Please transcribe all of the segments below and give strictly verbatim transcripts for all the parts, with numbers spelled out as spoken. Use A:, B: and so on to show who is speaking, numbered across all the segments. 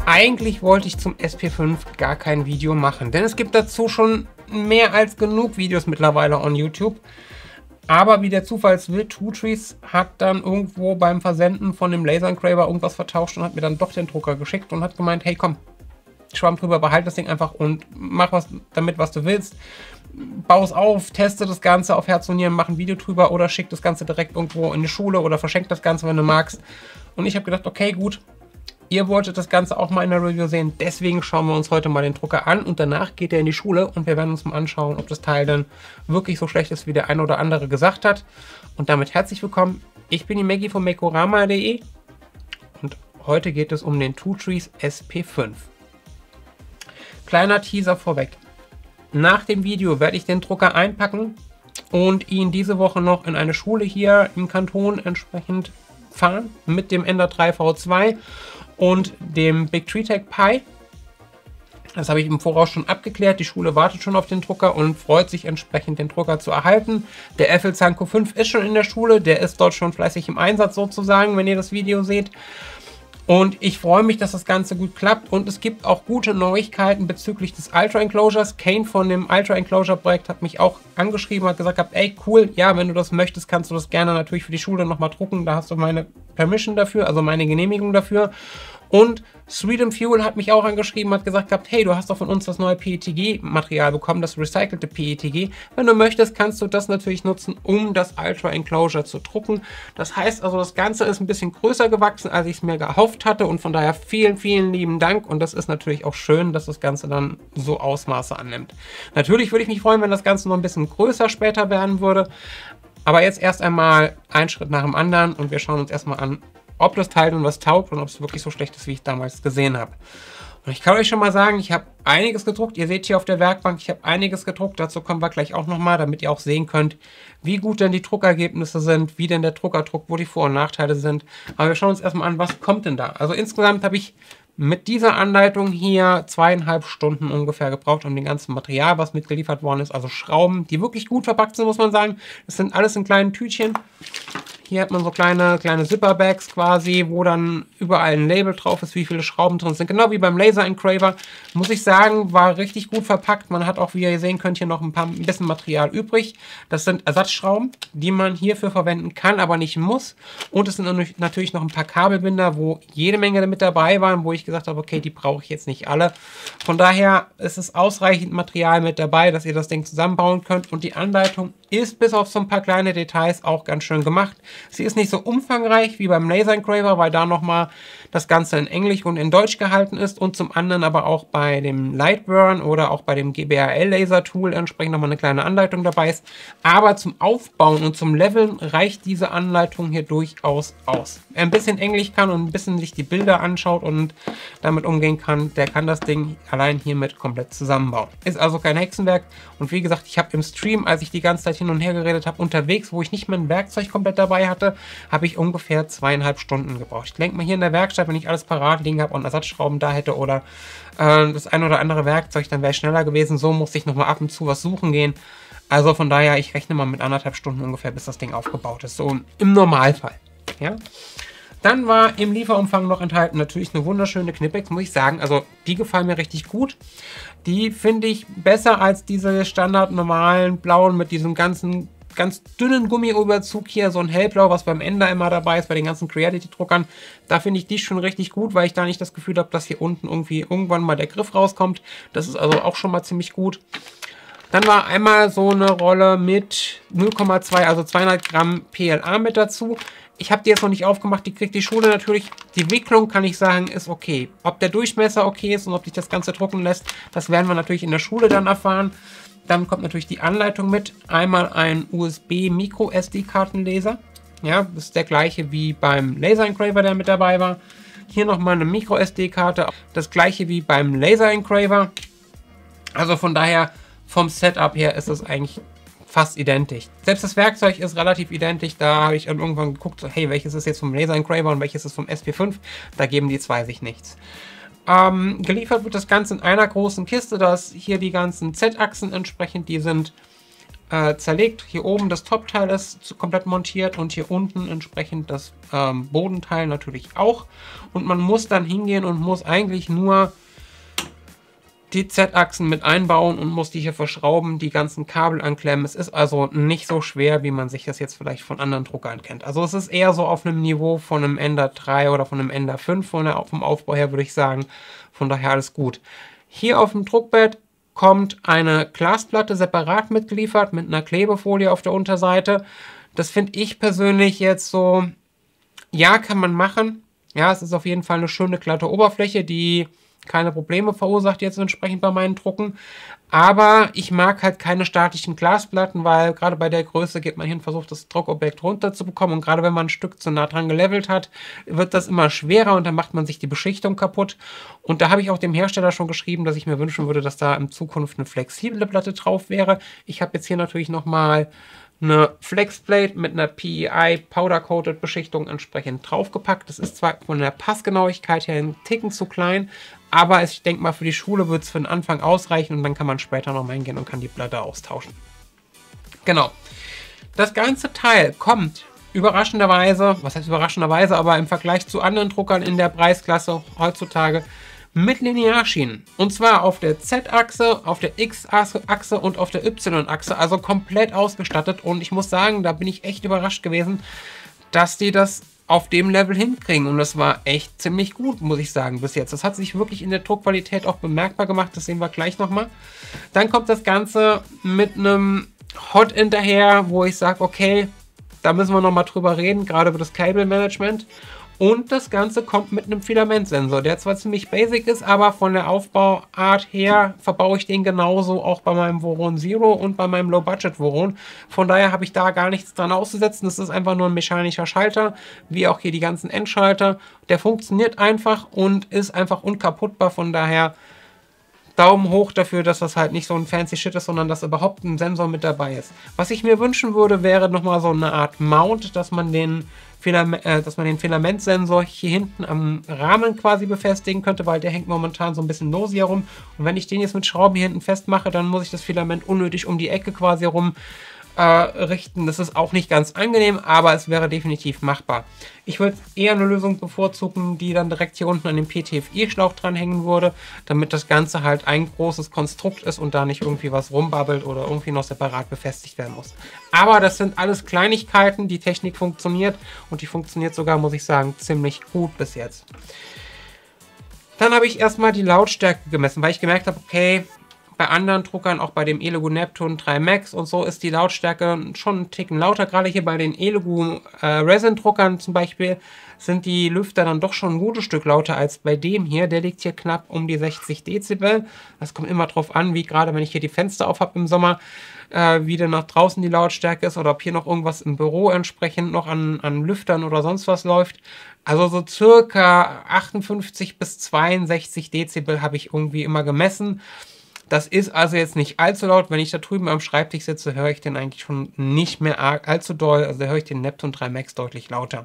A: Eigentlich wollte ich zum S P fünf gar kein Video machen, denn es gibt dazu schon mehr als genug Videos mittlerweile on YouTube. Aber wie der Zufall es will, Two Trees hat dann irgendwo beim Versenden von dem Laser Engraver irgendwas vertauscht und hat mir dann doch den Drucker geschickt und hat gemeint, hey komm, Schwamm drüber, behalte das Ding einfach und mach was damit, was du willst. Bau es auf, teste das Ganze auf Herz und Nieren, mach ein Video drüber oder schick das Ganze direkt irgendwo in die Schule oder verschenk das Ganze, wenn du magst. Und ich habe gedacht, okay, gut, ihr wolltet das Ganze auch mal in der Review sehen, deswegen schauen wir uns heute mal den Drucker an und danach geht er in die Schule und wir werden uns mal anschauen, ob das Teil dann wirklich so schlecht ist, wie der eine oder andere gesagt hat. Und damit herzlich willkommen, ich bin die Maggie von Makorama punkt de und heute geht es um den Two Trees S P fünf. Kleiner Teaser vorweg. Nach dem Video werde ich den Drucker einpacken und ihn diese Woche noch in eine Schule hier im Kanton entsprechend fahren mit dem Ender drei V zwei und dem Big Tree Tech Pi. Das habe ich im Voraus schon abgeklärt. Die Schule wartet schon auf den Drucker und freut sich entsprechend, den Drucker zu erhalten. Der F L Zanco fünf ist schon in der Schule. Der ist dort schon fleißig im Einsatz sozusagen, wenn ihr das Video seht. Und ich freue mich, dass das Ganze gut klappt. Und es gibt auch gute Neuigkeiten bezüglich des Ultra Enclosures. Kane von dem Ultra Enclosure Projekt hat mich auch angeschrieben, hat gesagt, ey cool, ja, wenn du das möchtest, kannst du das gerne natürlich für die Schule nochmal drucken. Da hast du meine Permission dafür, also meine Genehmigung dafür. Und Sweet and Fuel hat mich auch angeschrieben, hat gesagt gehabt, hey, du hast doch von uns das neue P E T G-Material bekommen, das recycelte P E T G. Wenn du möchtest, kannst du das natürlich nutzen, um das Ultra Enclosure zu drucken. Das heißt also, das Ganze ist ein bisschen größer gewachsen, als ich es mir gehofft hatte und von daher vielen, vielen lieben Dank. Und das ist natürlich auch schön, dass das Ganze dann so Ausmaße annimmt. Natürlich würde ich mich freuen, wenn das Ganze noch ein bisschen größer später werden würde. Aber jetzt erst einmal ein Schritt nach dem anderen und wir schauen uns erstmal an, ob das Teil nun was taugt und ob es wirklich so schlecht ist, wie ich damals gesehen habe. Und ich kann euch schon mal sagen, ich habe einiges gedruckt. Ihr seht hier auf der Werkbank, ich habe einiges gedruckt. Dazu kommen wir gleich auch nochmal, damit ihr auch sehen könnt, wie gut denn die Druckergebnisse sind, wie denn der Drucker druckt, wo die Vor- und Nachteile sind. Aber wir schauen uns erstmal an, was kommt denn da. Also insgesamt habe ich mit dieser Anleitung hier zweieinhalb Stunden ungefähr gebraucht, um den ganzen Material, was mitgeliefert worden ist, also Schrauben, die wirklich gut verpackt sind, muss man sagen. Das sind alles in kleinen Tütchen. Hier hat man so kleine, kleine Zipperbags quasi, wo dann überall ein Label drauf ist, wie viele Schrauben drin sind. Genau wie beim Laser Engraver. Muss ich sagen, war richtig gut verpackt. Man hat auch, wie ihr sehen könnt, hier noch ein, paar, ein bisschen Material übrig. Das sind Ersatzschrauben, die man hierfür verwenden kann, aber nicht muss. Und es sind natürlich noch ein paar Kabelbinder, wo jede Menge mit dabei waren, wo ich gesagt habe, okay, die brauche ich jetzt nicht alle. Von daher ist es ausreichend Material mit dabei, dass ihr das Ding zusammenbauen könnt. Und die Anleitung ist bis auf so ein paar kleine Details auch ganz schön gemacht. Sie ist nicht so umfangreich wie beim Laser Engraver, weil da nochmal das Ganze in Englisch und in Deutsch gehalten ist und zum anderen aber auch bei dem Lightburn oder auch bei dem G B A L Laser Tool entsprechend nochmal eine kleine Anleitung dabei ist. Aber zum Aufbauen und zum Leveln reicht diese Anleitung hier durchaus aus. Wer ein bisschen Englisch kann und ein bisschen sich die Bilder anschaut und damit umgehen kann, der kann das Ding allein hiermit komplett zusammenbauen. Ist also kein Hexenwerk und wie gesagt, ich habe im Stream, als ich die ganze Zeit hin und her geredet habe, unterwegs, wo ich nicht mein Werkzeug komplett dabei hatte, habe ich ungefähr zweieinhalb Stunden gebraucht. Ich denke mal hier in der Werkstatt, wenn ich alles parat liegen habe und Ersatzschrauben da hätte oder äh, das ein oder andere Werkzeug, dann wäre ich schneller gewesen. So musste ich nochmal ab und zu was suchen gehen. Also von daher, ich rechne mal mit anderthalb Stunden ungefähr, bis das Ding aufgebaut ist. So im Normalfall. Ja. Dann war im Lieferumfang noch enthalten natürlich eine wunderschöne Knipex, muss ich sagen. Also die gefallen mir richtig gut. Die finde ich besser als diese standard normalen blauen mit diesem ganzen ganz dünnen Gummiüberzug hier, so ein hellblau, was beim Ender immer dabei ist, bei den ganzen Creality-Druckern. Da finde ich die schon richtig gut, weil ich da nicht das Gefühl habe, dass hier unten irgendwie irgendwann mal der Griff rauskommt. Das ist also auch schon mal ziemlich gut. Dann war einmal so eine Rolle mit null Komma zwei, also zweihundert Gramm P L A mit dazu. Ich habe die jetzt noch nicht aufgemacht, die kriegt die Schule natürlich. Die Wicklung, kann ich sagen, ist okay. Ob der Durchmesser okay ist und ob sich das Ganze drucken lässt, das werden wir natürlich in der Schule dann erfahren. Dann kommt natürlich die Anleitung mit. Einmal ein U S B Micro S D-Kartenleser. Ja, das ist der gleiche wie beim Laser Engraver, der mit dabei war. Hier nochmal eine Micro S D-Karte. Das gleiche wie beim Laser Engraver. Also von daher, vom Setup her ist es eigentlich fast identisch. Selbst das Werkzeug ist relativ identisch. Da habe ich dann irgendwann geguckt, so, hey, welches ist jetzt vom Laser Engraver und welches ist vom S P fünf. Da geben die zwei sich nichts. Ähm, geliefert wird das Ganze in einer großen Kiste. Da ist hier die ganzen Z-Achsen entsprechend. Die sind äh, zerlegt. Hier oben das Top-Teil ist komplett montiert und hier unten entsprechend das ähm, Bodenteil natürlich auch. Und man muss dann hingehen und muss eigentlich nur die Z-Achsen mit einbauen und muss die hier verschrauben, die ganzen Kabel anklemmen. Es ist also nicht so schwer, wie man sich das jetzt vielleicht von anderen Druckern kennt. Also es ist eher so auf einem Niveau von einem Ender drei oder von einem Ender fünf von der, vom Aufbau her, würde ich sagen. Von daher alles gut. Hier auf dem Druckbett kommt eine Glasplatte separat mitgeliefert mit einer Klebefolie auf der Unterseite. Das finde ich persönlich jetzt so, ja, kann man machen. Ja, es ist auf jeden Fall eine schöne glatte Oberfläche, die keine Probleme verursacht jetzt entsprechend bei meinen Drucken. Aber ich mag halt keine statischen Glasplatten, weil gerade bei der Größe geht man hin und versucht, das Druckobjekt runterzubekommen. Und gerade wenn man ein Stück zu nah dran gelevelt hat, wird das immer schwerer und dann macht man sich die Beschichtung kaputt. Und da habe ich auch dem Hersteller schon geschrieben, dass ich mir wünschen würde, dass da in Zukunft eine flexible Platte drauf wäre. Ich habe jetzt hier natürlich nochmal eine Flexplate mit einer P E I Powder-Coated Beschichtung entsprechend draufgepackt. Das ist zwar von der Passgenauigkeit her ein Ticken zu klein, aber ich denke mal, für die Schule wird es für den Anfang ausreichen und dann kann man später noch mal hingehen und kann die Platte austauschen. Genau. Das ganze Teil kommt überraschenderweise, was heißt überraschenderweise, aber im Vergleich zu anderen Druckern in der Preisklasse heutzutage mit Linearschienen. Und zwar auf der Z-Achse, auf der X-Achse und auf der Y-Achse, also komplett ausgestattet. Und ich muss sagen, da bin ich echt überrascht gewesen, dass die das auf dem Level hinkriegen. Und das war echt ziemlich gut, muss ich sagen, bis jetzt. Das hat sich wirklich in der Druckqualität auch bemerkbar gemacht. Das sehen wir gleich nochmal. Dann kommt das Ganze mit einem Hot hinterher, wo ich sage, okay, da müssen wir nochmal drüber reden, gerade über das Cable Management. Und das Ganze kommt mit einem Filamentsensor, der zwar ziemlich basic ist, aber von der Aufbauart her verbaue ich den genauso auch bei meinem Voron Zero und bei meinem Low-Budget Voron. Von daher habe ich da gar nichts dran auszusetzen. Das ist einfach nur ein mechanischer Schalter, wie auch hier die ganzen Endschalter. Der funktioniert einfach und ist einfach unkaputtbar. Von daher Daumen hoch dafür, dass das halt nicht so ein fancy Shit ist, sondern dass überhaupt ein Sensor mit dabei ist. Was ich mir wünschen würde, wäre nochmal so eine Art Mount, dass man den Filament, äh, dass man den Filamentsensor hier hinten am Rahmen quasi befestigen könnte, weil der hängt momentan so ein bisschen lose hier rum. Und wenn ich den jetzt mit Schrauben hier hinten festmache, dann muss ich das Filament unnötig um die Ecke quasi herum äh, richten. Das ist auch nicht ganz angenehm, aber es wäre definitiv machbar. Ich würde eher eine Lösung bevorzugen, die dann direkt hier unten an den P T F I-Schlauch dranhängen würde, damit das Ganze halt ein großes Konstrukt ist und da nicht irgendwie was rumbabbelt oder irgendwie noch separat befestigt werden muss. Aber das sind alles Kleinigkeiten, die Technik funktioniert und die funktioniert sogar, muss ich sagen, ziemlich gut bis jetzt. Dann habe ich erstmal die Lautstärke gemessen, weil ich gemerkt habe, okay, bei anderen Druckern, auch bei dem Elegoo Neptune drei Max und so, ist die Lautstärke schon einen Ticken lauter. Gerade hier bei den Elegoo äh, Resin Druckern zum Beispiel sind die Lüfter dann doch schon ein gutes Stück lauter als bei dem hier. Der liegt hier knapp um die sechzig Dezibel. Das kommt immer drauf an, wie gerade wenn ich hier die Fenster auf habe im Sommer, äh, wie denn nach draußen die Lautstärke ist oder ob hier noch irgendwas im Büro entsprechend noch an, an Lüftern oder sonst was läuft. Also so circa achtundfünfzig bis zweiundsechzig Dezibel habe ich irgendwie immer gemessen. Das ist also jetzt nicht allzu laut. Wenn ich da drüben am Schreibtisch sitze, höre ich den eigentlich schon nicht mehr arg, allzu doll. Also da höre ich den Neptune drei Max deutlich lauter.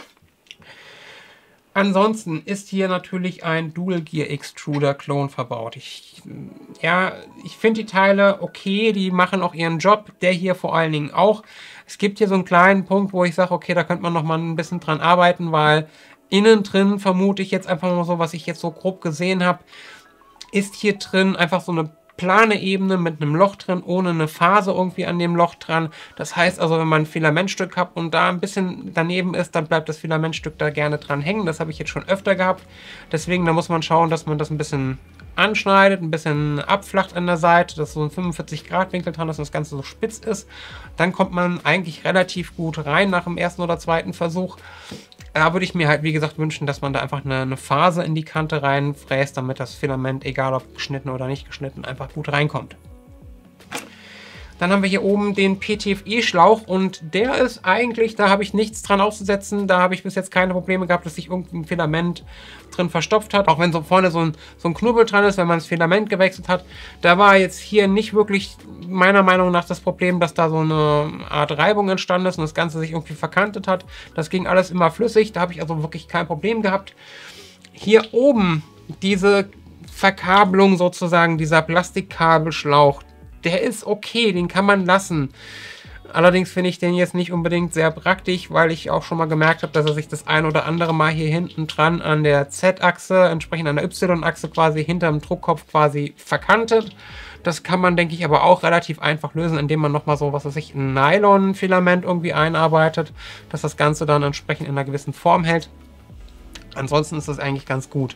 A: Ansonsten ist hier natürlich ein Dual Gear Extruder Klon verbaut. Ich, ja, ich finde die Teile okay, die machen auch ihren Job. Der hier vor allen Dingen auch. Es gibt hier so einen kleinen Punkt, wo ich sage, okay, da könnte man noch mal ein bisschen dran arbeiten, weil innen drin vermute ich jetzt einfach mal so, was ich jetzt so grob gesehen habe, ist hier drin einfach so eine plane Ebene mit einem Loch drin, ohne eine Phase irgendwie an dem Loch dran. Das heißt also, wenn man ein Filamentstück hat und da ein bisschen daneben ist, dann bleibt das Filamentstück da gerne dran hängen. Das habe ich jetzt schon öfter gehabt. Deswegen, da muss man schauen, dass man das ein bisschen anschneidet, ein bisschen abflacht an der Seite, dass so ein fünfundvierzig Grad Winkel dran ist und das Ganze so spitz ist. Dann kommt man eigentlich relativ gut rein nach dem ersten oder zweiten Versuch. Da würde ich mir halt, wie gesagt, wünschen, dass man da einfach eine, eine Phase in die Kante reinfräst, damit das Filament, egal ob geschnitten oder nicht geschnitten, einfach gut reinkommt. Dann haben wir hier oben den P T F I-Schlauch und der ist eigentlich, da habe ich nichts dran auszusetzen. Da habe ich bis jetzt keine Probleme gehabt, dass sich irgendein Filament drin verstopft hat. Auch wenn so vorne so ein, so ein Knubbel dran ist, wenn man das Filament gewechselt hat. Da war jetzt hier nicht wirklich meiner Meinung nach das Problem, dass da so eine Art Reibung entstanden ist und das Ganze sich irgendwie verkantet hat. Das ging alles immer flüssig. Da habe ich also wirklich kein Problem gehabt. Hier oben diese Verkabelung sozusagen, dieser Plastikkabelschlauch, der ist okay, den kann man lassen. Allerdings finde ich den jetzt nicht unbedingt sehr praktisch, weil ich auch schon mal gemerkt habe, dass er sich das ein oder andere Mal hier hinten dran an der Z-Achse, entsprechend an der Y-Achse quasi hinterm Druckkopf quasi verkantet. Das kann man, denke ich, aber auch relativ einfach lösen, indem man nochmal so, was weiß ich, ein Nylon-Filament irgendwie einarbeitet, dass das Ganze dann entsprechend in einer gewissen Form hält. Ansonsten ist das eigentlich ganz gut.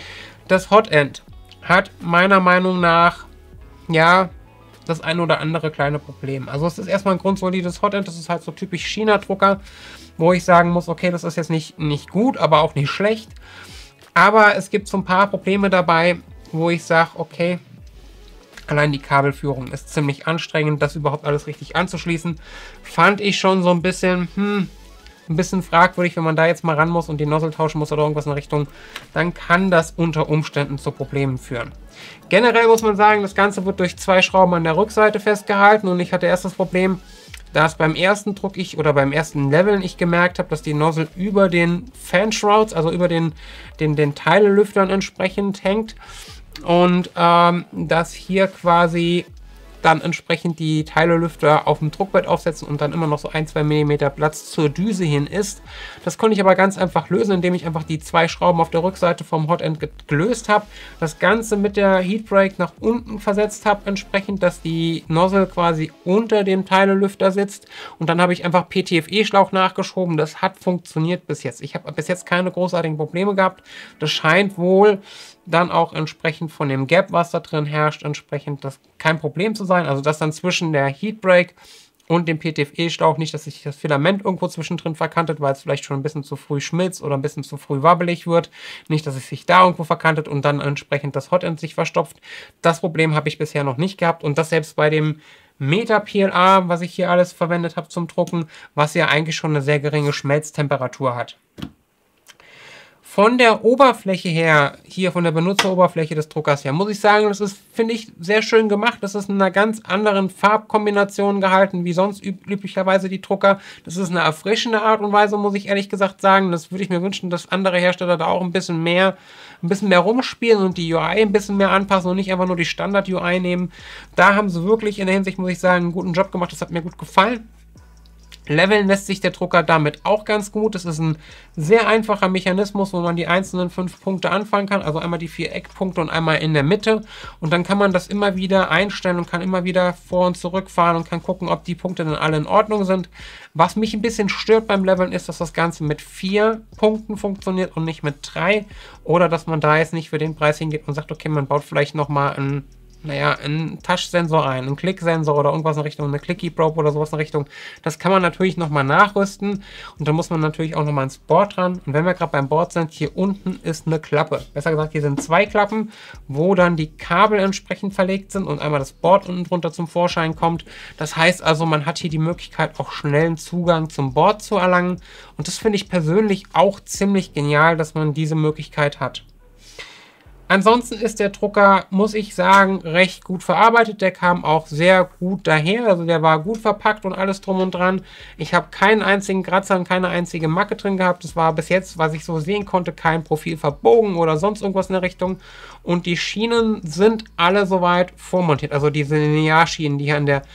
A: Das Hotend hat meiner Meinung nach, ja, das ein oder andere kleine Problem. Also es ist erstmal ein grundsolides Hotend, das ist halt so typisch China-Drucker, wo ich sagen muss, okay, das ist jetzt nicht, nicht gut, aber auch nicht schlecht. Aber es gibt so ein paar Probleme dabei, wo ich sage, okay, allein die Kabelführung ist ziemlich anstrengend, das überhaupt alles richtig anzuschließen. Fand ich schon so ein bisschen, hm, ein bisschen fragwürdig, wenn man da jetzt mal ran muss und die Nozzle tauschen muss oder irgendwas in der Richtung, dann kann das unter Umständen zu Problemen führen. Generell muss man sagen, das Ganze wird durch zwei Schrauben an der Rückseite festgehalten und ich hatte erst das Problem, dass beim ersten Druck ich oder beim ersten Leveln ich gemerkt habe, dass die Nozzle über den Fan-Shrouds, also über den, den, den Teilelüftern entsprechend hängt und ähm, dass hier quasi dann entsprechend die Teilelüfter auf dem Druckbett aufsetzen und dann immer noch so ein, zwei Millimeter Platz zur Düse hin ist. Das konnte ich aber ganz einfach lösen, indem ich einfach die zwei Schrauben auf der Rückseite vom Hotend gelöst habe. Das Ganze mit der Heatbrake nach unten versetzt habe, entsprechend, dass die Nozzle quasi unter dem Teilelüfter sitzt. Und dann habe ich einfach P T F E-Schlauch nachgeschoben. Das hat funktioniert bis jetzt. Ich habe bis jetzt keine großartigen Probleme gehabt. Das scheint wohl dann auch entsprechend von dem Gap, was da drin herrscht, entsprechend das kein Problem zu sein. Also dass dann zwischen der Heatbrake und dem P T F E-Schlauch nicht, dass sich das Filament irgendwo zwischendrin verkantet, weil es vielleicht schon ein bisschen zu früh schmilzt oder ein bisschen zu früh wabbelig wird. Nicht, dass es sich da irgendwo verkantet und dann entsprechend das Hotend sich verstopft. Das Problem habe ich bisher noch nicht gehabt und das selbst bei dem Meta P L A, was ich hier alles verwendet habe zum Drucken, was ja eigentlich schon eine sehr geringe Schmelztemperatur hat. Von der Oberfläche her, hier von der Benutzeroberfläche des Druckers her, muss ich sagen, das ist, finde ich, sehr schön gemacht. Das ist in einer ganz anderen Farbkombination gehalten, wie sonst üb üblicherweise die Drucker. Das ist eine erfrischende Art und Weise, muss ich ehrlich gesagt sagen. Das würde ich mir wünschen, dass andere Hersteller da auch ein bisschen mehr, ein bisschen mehr rumspielen und die U I ein bisschen mehr anpassen und nicht einfach nur die Standard-U I nehmen. Da haben sie wirklich in der Hinsicht, muss ich sagen, einen guten Job gemacht. Das hat mir gut gefallen. Leveln lässt sich der Drucker damit auch ganz gut. Das ist ein sehr einfacher Mechanismus, wo man die einzelnen fünf Punkte anfangen kann. Also einmal die vier Eckpunkte und einmal in der Mitte. Und dann kann man das immer wieder einstellen und kann immer wieder vor- und zurückfahren und kann gucken, ob die Punkte dann alle in Ordnung sind. Was mich ein bisschen stört beim Leveln ist, dass das Ganze mit vier Punkten funktioniert und nicht mit drei. Oder dass man da jetzt nicht für den Preis hingeht und sagt, okay, man baut vielleicht nochmal ein naja, einen Touch-Sensor ein, einen Klick-Sensor oder irgendwas in Richtung, eine Clicky-Probe oder sowas in Richtung. Das kann man natürlich nochmal nachrüsten und da muss man natürlich auch nochmal ins Board dran. Und wenn wir gerade beim Board sind, hier unten ist eine Klappe. Besser gesagt, hier sind zwei Klappen, wo dann die Kabel entsprechend verlegt sind und einmal das Board unten drunter zum Vorschein kommt. Das heißt also, man hat hier die Möglichkeit, auch schnellen Zugang zum Board zu erlangen. Und das finde ich persönlich auch ziemlich genial, dass man diese Möglichkeit hat. Ansonsten ist der Drucker, muss ich sagen, recht gut verarbeitet. Der kam auch sehr gut daher. Also der war gut verpackt und alles drum und dran. Ich habe keinen einzigen Kratzer und keine einzige Macke drin gehabt. Das war bis jetzt, was ich so sehen konnte, kein Profil verbogen oder sonst irgendwas in der Richtung. Und die Schienen sind alle soweit vormontiert. Also diese Linearschienen, die hier an der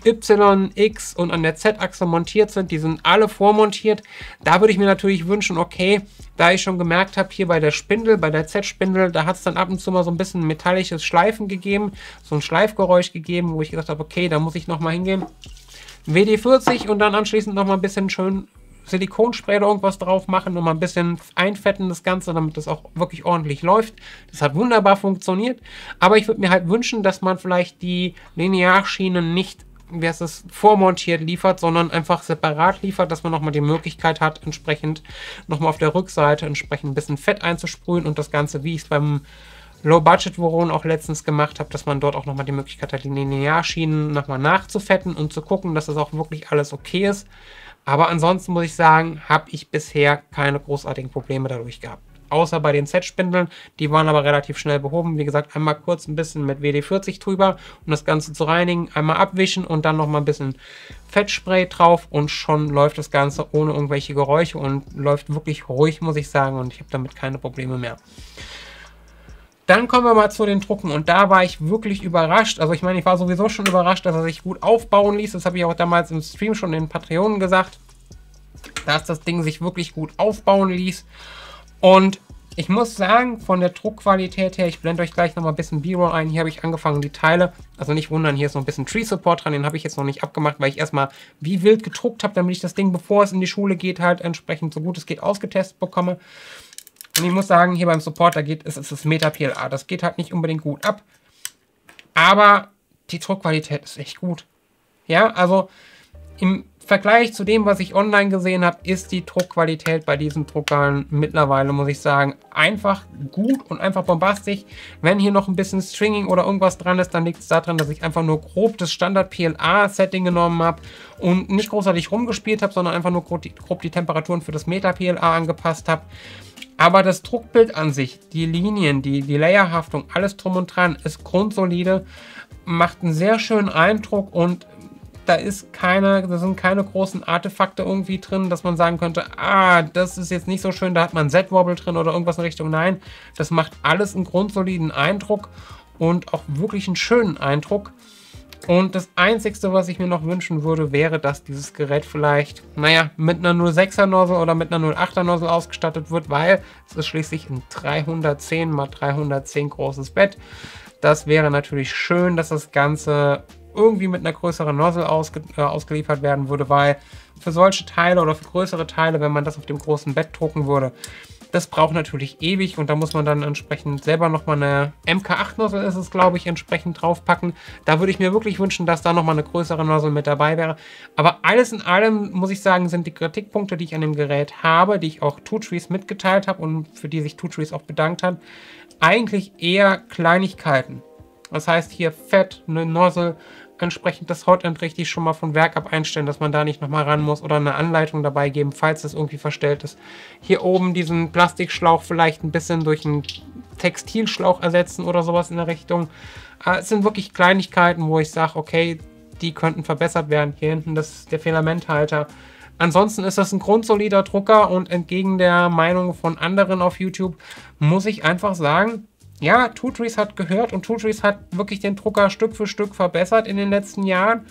A: Y, X und an der Z-Achse montiert sind, die sind alle vormontiert. Da würde ich mir natürlich wünschen, okay, da ich schon gemerkt habe, hier bei der Spindel, bei der Z-Spindel, da hat es dann ab und zu mal so ein bisschen metallisches Schleifen gegeben, so ein Schleifgeräusch gegeben, wo ich gesagt habe, okay, da muss ich nochmal hingehen. W D vierzig und dann anschließend nochmal ein bisschen schön Silikonspray oder irgendwas drauf machen, nochmal ein bisschen einfetten das Ganze, damit das auch wirklich ordentlich läuft. Das hat wunderbar funktioniert, aber ich würde mir halt wünschen, dass man vielleicht die Linearschienen nicht wie heißt es, vormontiert liefert, sondern einfach separat liefert, dass man nochmal die Möglichkeit hat, entsprechend nochmal auf der Rückseite entsprechend ein bisschen Fett einzusprühen und das Ganze, wie ich es beim Low-Budget-Voron auch letztens gemacht habe, dass man dort auch nochmal die Möglichkeit hat, die Linearschienen nochmal nachzufetten und zu gucken, dass das auch wirklich alles okay ist. Aber ansonsten muss ich sagen, habe ich bisher keine großartigen Probleme dadurch gehabt. Außer bei den Z-Spindeln, die waren aber relativ schnell behoben. Wie gesagt, einmal kurz ein bisschen mit W D vierzig drüber, um das Ganze zu reinigen, einmal abwischen und dann nochmal ein bisschen Fettspray drauf und schon läuft das Ganze ohne irgendwelche Geräusche und läuft wirklich ruhig, muss ich sagen, und ich habe damit keine Probleme mehr. Dann kommen wir mal zu den Drucken und da war ich wirklich überrascht. Also ich meine, ich war sowieso schon überrascht, dass er sich gut aufbauen ließ. Das habe ich auch damals im Stream schon in Patreon gesagt, dass das Ding sich wirklich gut aufbauen ließ. Und ich muss sagen, von der Druckqualität her, ich blende euch gleich nochmal ein bisschen B-Roll ein. Hier habe ich angefangen, die Teile, also nicht wundern, hier ist noch ein bisschen Tree Support dran, den habe ich jetzt noch nicht abgemacht, weil ich erstmal wie wild gedruckt habe, damit ich das Ding, bevor es in die Schule geht, halt entsprechend so gut es geht ausgetestet bekomme. Und ich muss sagen, hier beim Support, da geht es, ist das Meta P L A. Das geht halt nicht unbedingt gut ab. Aber die Druckqualität ist echt gut. Ja, also im Vergleich zu dem, was ich online gesehen habe, ist die Druckqualität bei diesen Druckern mittlerweile, muss ich sagen, einfach gut und einfach bombastisch. Wenn hier noch ein bisschen Stringing oder irgendwas dran ist, dann liegt es daran, dass ich einfach nur grob das Standard-P L A-Setting genommen habe und nicht großartig rumgespielt habe, sondern einfach nur grob die, grob die Temperaturen für das Meta-P L A angepasst habe. Aber das Druckbild an sich, die Linien, die, die Layerhaftung, alles drum und dran, ist grundsolide, macht einen sehr schönen Eindruck und da ist keine, da sind keine großen Artefakte irgendwie drin, dass man sagen könnte, ah, das ist jetzt nicht so schön, da hat man Z-Wobble drin oder irgendwas in Richtung. Nein, das macht alles einen grundsoliden Eindruck und auch wirklich einen schönen Eindruck. Und das Einzige, was ich mir noch wünschen würde, wäre, dass dieses Gerät vielleicht, naja, mit einer null Komma sechser Nozzle oder mit einer null Komma achter Nozzle ausgestattet wird, weil es ist schließlich ein dreihundertzehn mal dreihundertzehn großes Bett. Das wäre natürlich schön, dass das Ganze irgendwie mit einer größeren Nozzle ausge, äh, ausgeliefert werden würde, weil für solche Teile oder für größere Teile, wenn man das auf dem großen Bett drucken würde, das braucht natürlich ewig und da muss man dann entsprechend selber nochmal eine M K acht Nozzle, ist es glaube ich, entsprechend draufpacken. Da würde ich mir wirklich wünschen, dass da nochmal eine größere Nozzle mit dabei wäre. Aber alles in allem, muss ich sagen, sind die Kritikpunkte, die ich an dem Gerät habe, die ich auch Two Trees mitgeteilt habe und für die sich Two Trees auch bedankt hat, eigentlich eher Kleinigkeiten. Das heißt hier Fett, eine Nozzle, entsprechend das Hotend richtig schon mal von Werk ab einstellen, dass man da nicht nochmal ran muss oder eine Anleitung dabei geben, falls das irgendwie verstellt ist. Hier oben diesen Plastikschlauch vielleicht ein bisschen durch einen Textilschlauch ersetzen oder sowas in der Richtung. Es sind wirklich Kleinigkeiten, wo ich sage, okay, die könnten verbessert werden. Hier hinten das, der Filamenthalter. Ansonsten ist das ein grundsolider Drucker und entgegen der Meinung von anderen auf YouTube muss ich einfach sagen, ja, Two Trees hat gehört und Two Trees hat wirklich den Drucker Stück für Stück verbessert in den letzten Jahren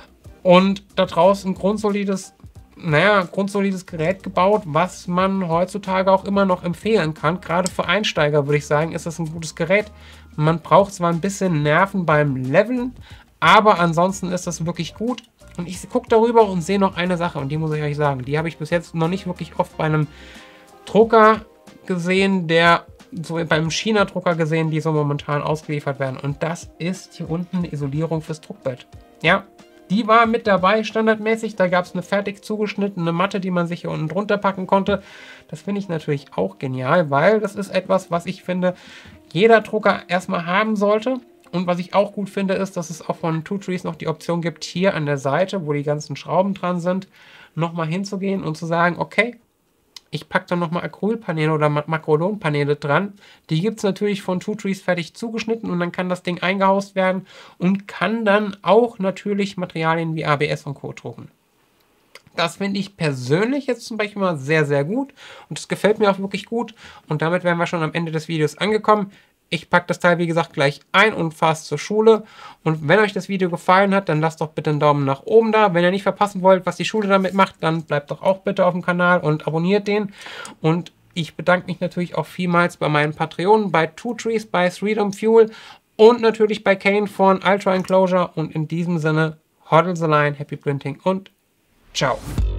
A: und da draußen ein grundsolides, naja, grundsolides Gerät gebaut, was man heutzutage auch immer noch empfehlen kann. Gerade für Einsteiger würde ich sagen, ist das ein gutes Gerät. Man braucht zwar ein bisschen Nerven beim Leveln, aber ansonsten ist das wirklich gut. Und ich gucke darüber und sehe noch eine Sache und die muss ich euch sagen, die habe ich bis jetzt noch nicht wirklich oft bei einem Drucker gesehen, der so beim China-Drucker gesehen, die so momentan ausgeliefert werden. Und das ist hier unten eine Isolierung fürs Druckbett. Ja, die war mit dabei, standardmäßig. Da gab es eine fertig zugeschnittene Matte, die man sich hier unten drunter packen konnte. Das finde ich natürlich auch genial, weil das ist etwas, was ich finde, jeder Drucker erstmal haben sollte. Und was ich auch gut finde, ist, dass es auch von Two Trees noch die Option gibt, hier an der Seite, wo die ganzen Schrauben dran sind, nochmal hinzugehen und zu sagen, okay, ich packe dann nochmal Acrylpaneele oder Makrolonpaneele dran. Die gibt es natürlich von Two Trees fertig zugeschnitten und dann kann das Ding eingehaust werden und kann dann auch natürlich Materialien wie A B S und Co. drucken. Das finde ich persönlich jetzt zum Beispiel mal sehr, sehr gut und das gefällt mir auch wirklich gut. Und damit wären wir schon am Ende des Videos angekommen. Ich packe das Teil, wie gesagt, gleich ein und fahre es zur Schule. Und wenn euch das Video gefallen hat, dann lasst doch bitte einen Daumen nach oben da. Wenn ihr nicht verpassen wollt, was die Schule damit macht, dann bleibt doch auch bitte auf dem Kanal und abonniert den. Und ich bedanke mich natürlich auch vielmals bei meinen Patreonen, bei Two Trees, bei Freedom Fuel und natürlich bei Kane von Ultra Enclosure. Und in diesem Sinne, hodl the line, happy printing und ciao.